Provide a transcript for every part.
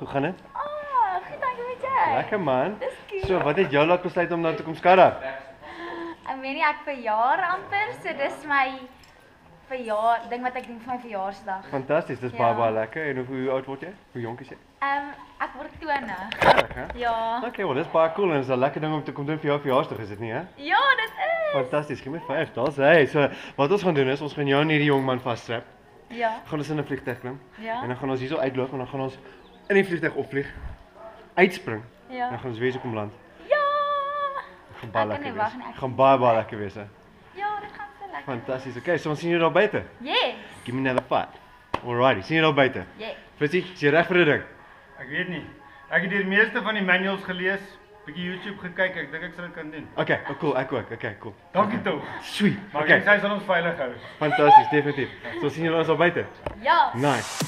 hoe gaan dit? Goed, dankie met jou. Lekker man. Dis cool. So, wat het jou laat besluit om nou te kom skarre? Ek weet nie, ek verjaar amper, so dis my ding wat ek doen vir my verjaarsdag. Fantasties, dis baie lekker. En hoe oud word jy? Hoe jonk is jy? Ek word 20. Hè? Ja. Okay, wel dis baie cool en dis 'n lekker ding om te kom doen vir jou verjaarsdag, is dit nie, hè? Ja, dit is. Fantasties, gee my 5. Daar's hy. So, wat ons gaan doen is ons gaan jou en hierdie jong man vasstrap. Ja. Gaan ons in 'n vliegtuig klim. Ja. En dan gaan ons hierso uitloop en dan gaan ons in die vliegtuig opvlieg. Uitspring. Ja. En dan gaan ons weer kom land. Ja. Gaan baie Ek kan lekker nie wag wees. nie, ek Gaan baie lekker wees, hè? Ja, dit gaan so lekker. Fantasties. Okay, so ons sien jou daar buite. Yes. Give me another fight. Alrighty, sien jou daar buite. Yes. Fritsie, is jy reg vir die ding? Ek weet nie. Ek het die meeste van die manuals gelees, bietjie YouTube gekyk, ek dink ek sal dit kan doen. Okay, cool, ek ook. Okay, cool. Dankie tog. Sweet. Maar Okay. sy sal ons veilig hou. Fantasties, definitief. So sien julle ons daar buite. Ja. Nice.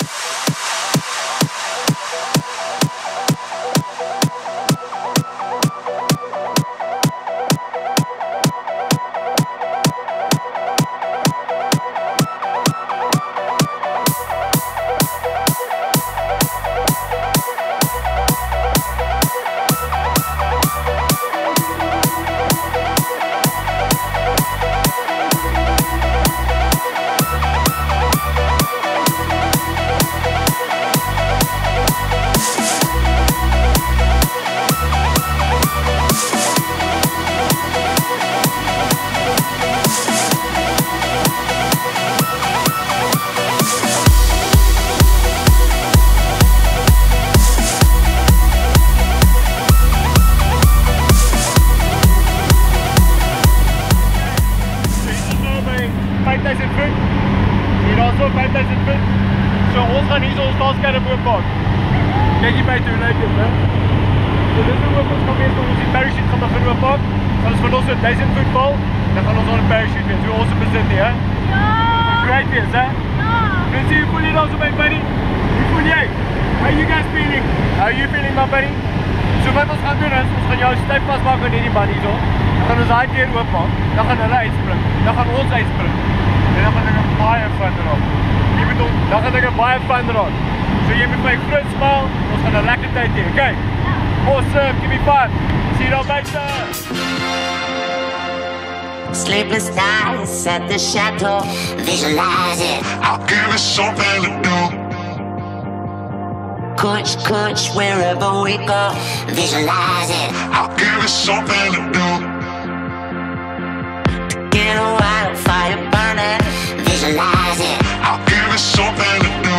So ons gaan hier ons staatskerm oopmaak. Kyk hier buite hoe lyk dit, hè? So dis hoe ons gaan weer ons die parachute gaan begin oopmaak. Gaan ons van ons 1000 voet val, dan gaan ons aan 'n parachute wees. Hoe ons besit nie, hè? Ja. Great wees, hè? Ja. Let's see, pull it also my buddy. Hoe voel jy? How you guys feeling? How you feeling, my buddy? So wat ons gaan doen is, ons gaan jou styf vasmaak aan hierdie band hierso. Dan gaan ons daai deur oopmaak. Dan gaan hulle uitspring. Dan gaan ons uitspring. En dan gaan ek baie fun raak. Jy bedoel, dan gaan ek baie fun raak. So jy moet my groot smile, ons gaan 'n lekker tyd hê, okay? Awesome, give me fun. See you all later. Sleepless nights at the chateau, visualize it. I'll give it something to do. Coach, wherever we go, visualize it. I'll give it something to do. Get a wildfire burning, visualize it. I'll give it something to do.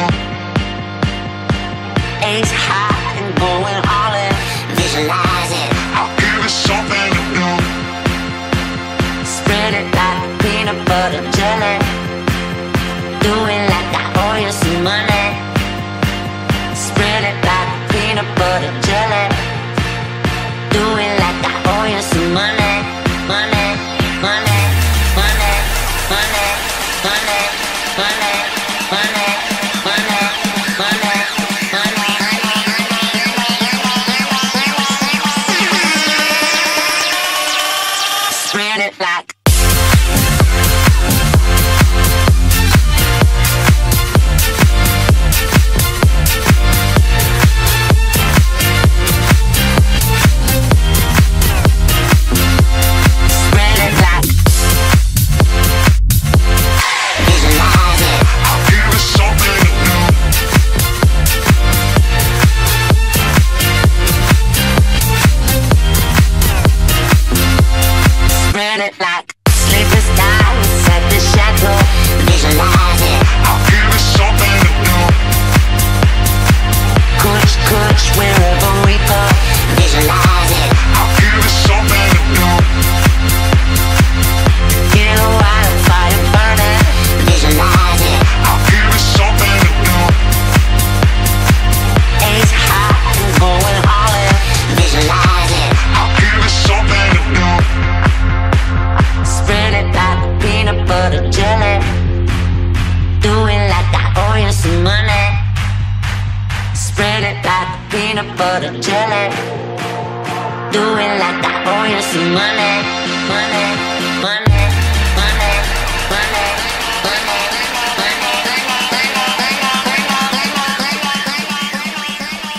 Ace high and going all in, visualize it. I'll give it something to do. Spread it like peanut butter jelly. Do it like I owe you some money. Spread it like peanut butter jelly. Do it like I owe you some money. Money, money, money, money, money, money, money, money, money, money. Spread it like sleepless nights at the chateau, visualize it. I'll give it something to do. Coach, wherever we go, visualize it. I'll give it something to do. Get a wildfire burning, visualize it. I'll give it something to do. Ace high and going all in, visualize it. I'll give it something to do. Spread it like peanut butter jelly. Do it like I owe you some money. Spread it like peanut butter jelly. Do it like I owe you some money. Money, money, money, money, money, money, money, money, money, money, money.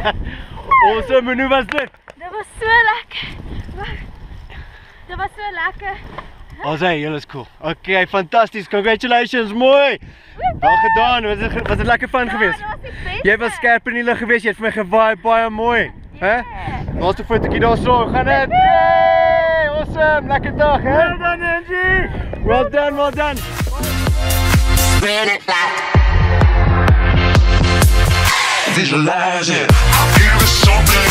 Awesome, en hoe was dit? Dit was so lekker. Dit was so lekker. Ons sê, julle is cool. Okay, fantasties. Congratulations, mooi. Wel gedaan. Was dit lekker fun geweest? Ja, dit was die beste. Jy was skerp in die lug geweest. Jy het vir my gewaai, baie mooi. Hè? Waar's die fotootjie daar so? Gaan dit? Yay! Awesome. Lekker dag, hè? Well done, Angie. Well done, well done. Spread it like Visualize it. I feel something